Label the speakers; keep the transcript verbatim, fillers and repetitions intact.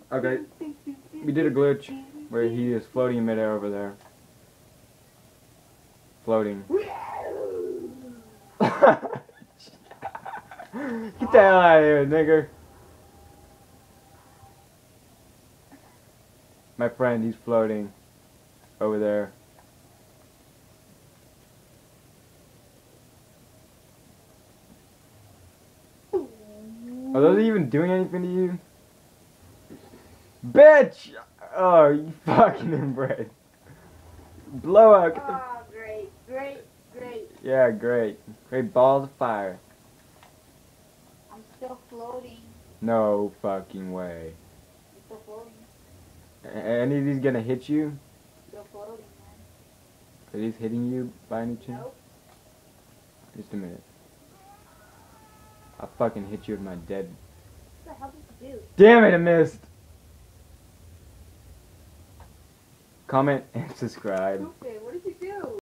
Speaker 1: Okay, we did a glitch where he is floating in midair over there. Floating. Get the hell out of here, nigger. My friend, he's floating over there. Are those even doing anything to you? Bitch! Oh, you fucking inbred. Blow out. Get the...
Speaker 2: Oh, great, great, great.
Speaker 1: Yeah, great. Great balls of fire.
Speaker 2: I'm still floating.
Speaker 1: No fucking way.
Speaker 2: I'm still floating.
Speaker 1: A- Any of these gonna hit you?
Speaker 2: Still floating, man.
Speaker 1: Are these hitting you by any chance?
Speaker 2: Nope.
Speaker 1: Just a minute. I'll fucking hit you with my dead.
Speaker 2: What the hell did you do?
Speaker 1: Damn it, I missed! Comment and subscribe.
Speaker 2: Stupid, what did you